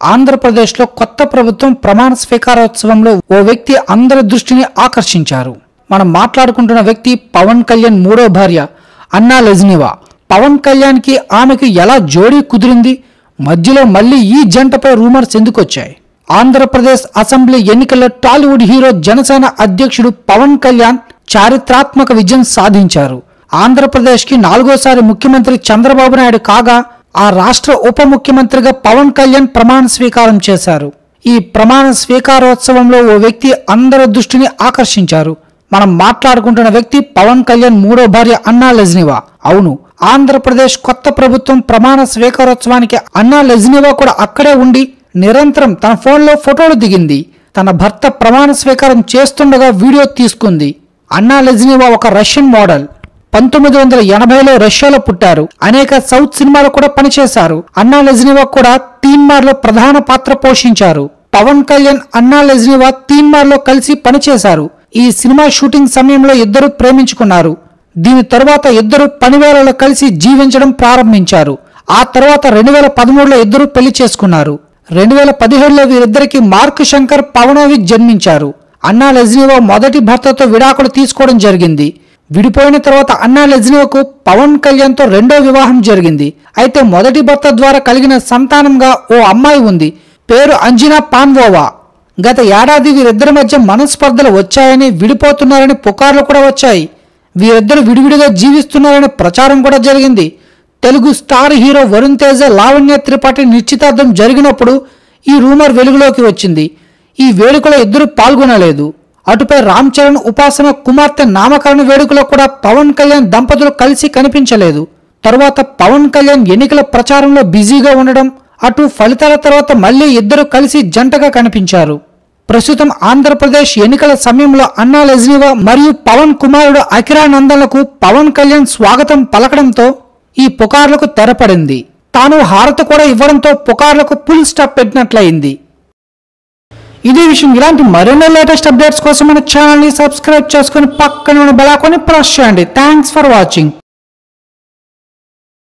ఆంధ్రప్రదేశ్లో కొత్త ప్రభుత్వం ప్రమాణ స్వీకారోత్సవంలో ఓ వ్యక్తి అందరి దృష్టిని ఆకర్షించారు. మనం మాట్లాడుకుంటున్న వ్యక్తి పవన్ కళ్యాణ్ మూడో భార్య అన్నా లెజ్నివా. పవన్ కళ్యాణ్కి ఆమెకు ఎలా జోడీ కుదిరింది? మధ్యలో మళ్ళీ ఈ జంటపై రూమర్స్ ఎందుకు వచ్చాయి? ఆంధ్రప్రదేశ్ అసెంబ్లీ ఎన్నికల్లో టాలీవుడ్ హీరో జనసేన అధ్యక్షుడు పవన్ కళ్యాణ్ చారిత్రాత్మక విజయం సాధించారు. ఆంధ్రప్రదేశ్కి 4వ ముఖ్యమంత్రి చంద్రబాబు నాయుడు కాగా ఆ రాష్ట్ర ఉప ముఖ్యమంత్రిగా పవన్ కళ్యాణ్ ప్రమాణ స్వీకారం చేశారు. ఈ ప్రమాణ స్వీకారోత్సవంలో ఓ వ్యక్తి అందరి దృష్టిని ఆకర్షించారు. మనం మాట్లాడుకుంటున్న వ్యక్తి పవన్ కళ్యాణ్ మూడో భార్య అన్నా లెజ్నివా. అవును, ఆంధ్రప్రదేశ్ కొత్త ప్రభుత్వం ప్రమాణ స్వీకారోత్సవానికి అన్నా లెజ్నివా కూడా అక్కడే ఉండి నిరంతరం తన ఫోన్లో ఫోటోలు దిగింది. తన భర్త ప్రమాణ స్వీకారం చేస్తుండగా వీడియో తీసుకుంది. అన్నా లెజ్నివా ఒక రష్యన్ మోడల్. 1980లో రష్యాలో పుట్టారు. అనేక సౌత్ సినిమాలు కూడా పనిచేశారు. అన్నా లెజ్నివా కూడా తీన్మార్లో ప్రధాన పాత్ర పోషించారు. పవన్ కళ్యాణ్ అన్నా లెజ్నివా తీన్మార్లో కలిసి పనిచేశారు. ఈ సినిమా షూటింగ్ సమయంలో ఇద్దరు ప్రేమించుకున్నారు. దీని తరువాత ఇద్దరు పనివేళలో కలిసి జీవించడం ప్రారంభించారు. ఆ తర్వాత 2013లో ఇద్దరు పెళ్లి చేసుకున్నారు. 2017లో వీరిద్దరికి మార్క్ శంకర్ పవనోవిక్ జన్మించారు. అన్నా లెజ్నివా మొదటి భర్తతో విడాకులు తీసుకోవడం జరిగింది. విడిపోయిన తర్వాత అన్నా లెజ్నివాకు పవన్ కళ్యాణ్తో రెండో వివాహం జరిగింది. అయితే మొదటి భర్త ద్వారా కలిగిన సంతానంగా ఓ అమ్మాయి ఉంది. పేరు అంజినా పాన్వోవా. గత ఏడాది వీరిద్దరి మధ్య మనస్పర్ధలు వచ్చాయని, విడిపోతున్నారని పుకార్లు కూడా వచ్చాయి. వీరిద్దరు విడివిడిగా జీవిస్తున్నారని ప్రచారం కూడా జరిగింది. తెలుగు స్టార్ హీరో వరుణ్ తేజ, లావణ్య త్రిపాఠి నిశ్చితార్థం జరిగినప్పుడు ఈ రూమర్ వెలుగులోకి వచ్చింది. ఈ వేడుకలో ఇద్దరు పాల్గొనలేదు. అటుపై రామ్ చరణ్ ఉపాసన కుమార్తె నామకరణ వేడుకలో కూడా పవన్ కళ్యాణ్ దంపతులు కలిసి కనిపించలేదు. తరువాత పవన్ కళ్యాణ్ ఎన్నికల ప్రచారంలో బిజీగా ఉండడం, అటు ఫలితాల తర్వాత మళ్లీ ఇద్దరు కలిసి జంటగా కనిపించారు. ప్రస్తుతం ఆంధ్రప్రదేశ్ ఎన్నికల సమయంలో అన్నా లెజ్నివా మరియు పవన్ కుమారుడు అఖిరానందన్లకు పవన్ కళ్యాణ్ స్వాగతం పలకడంతో ఈ పుకార్లకు తెరపడింది. తాను హారతి కూడా ఇవ్వడంతో పుకార్లకు ఫుల్ స్టాప్ పెట్టినట్లయింది. ఇదే విషయం. ఇలాంటి మరెన్నో లేటెస్ట్ అప్డేట్స్ కోసం మన ఛానల్ని సబ్స్క్రైబ్ చేసుకుని పక్కన ఉన్న బెల్ ఐకాన్ని ప్రెస్ చేయండి. Thanks for watching.